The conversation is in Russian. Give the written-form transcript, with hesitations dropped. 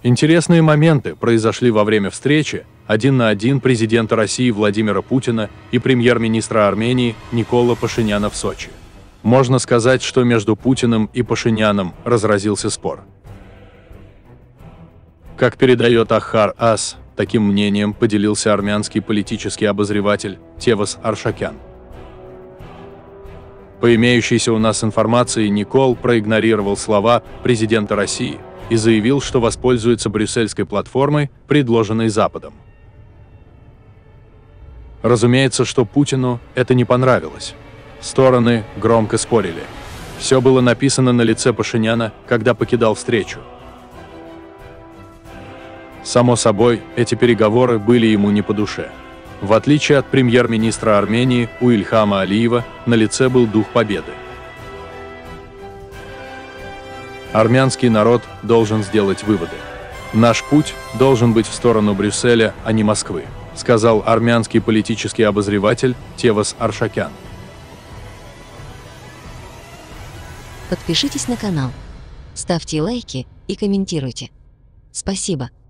Интересные моменты произошли во время встречи один на один президента России Владимира Путина и премьер-министра Армении Никола Пашиняна в Сочи. Можно сказать, что между Путиным и Пашиняном разразился спор. Как передает Ахар Ас, таким мнением поделился армянский политический обозреватель Тевас Аршакян. По имеющейся у нас информации, Никол проигнорировал слова президента России и заявил, что воспользуется брюссельской платформой, предложенной Западом. Разумеется, что Путину это не понравилось. Стороны громко спорили. Все было написано на лице Пашиняна, когда покидал встречу. Само собой, эти переговоры были ему не по душе. В отличие от премьер-министра Армении, у Ильхама Алиева на лице был дух победы. Армянский народ должен сделать выводы. Наш путь должен быть в сторону Брюсселя, а не Москвы, сказал армянский политический обозреватель Тевас Аршакян. Подпишитесь на канал, ставьте лайки и комментируйте. Спасибо.